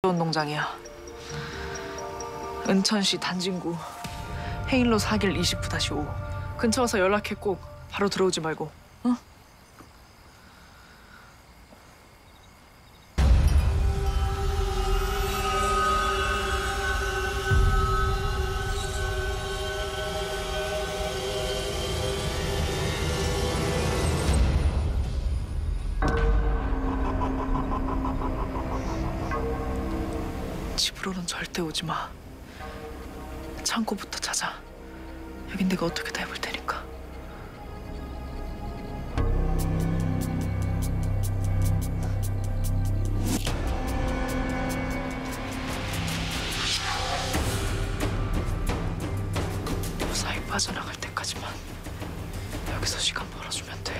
농장이야. 은천시 단진구 해인로 4길 29-5. 근처 와서 연락해. 꼭 바로 들어오지 말고. 응? 집으로는 절대 오지 마. 창고부터 찾아. 여긴 내가 어떻게 다 해볼 테니까. 무사히 빠져나갈 때까지만 여기서 시간 벌어주면 돼.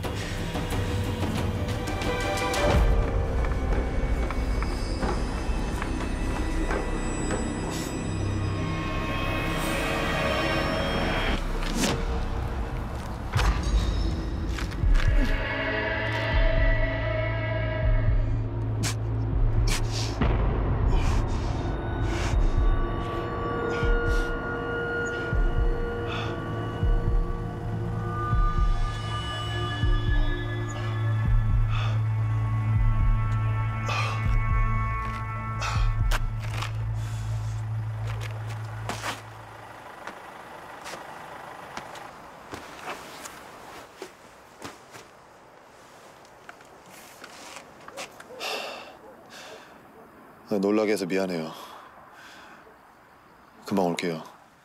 놀라게 해서 미안해요. 금방 올게요.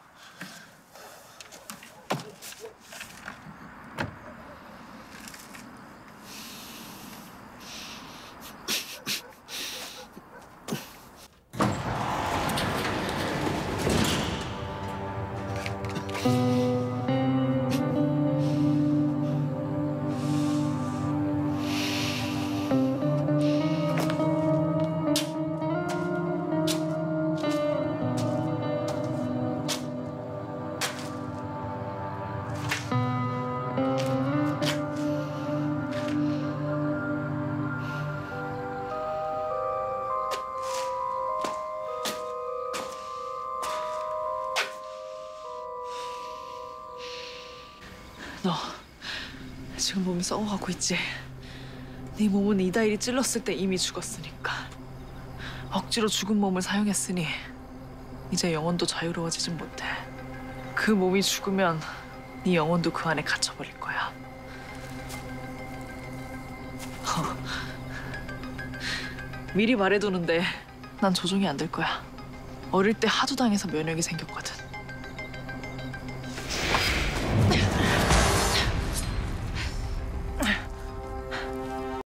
너 지금 몸이 썩어가고 있지? 네 몸은 이다일이 찔렀을 때 이미 죽었으니까. 억지로 죽은 몸을 사용했으니 이제 영혼도 자유로워지진 못해. 그 몸이 죽으면 네 영혼도 그 안에 갇혀버릴 거야. 미리 말해두는데 난 조종이 안 될 거야. 어릴 때 하도 당해서 면역이 생겼거든.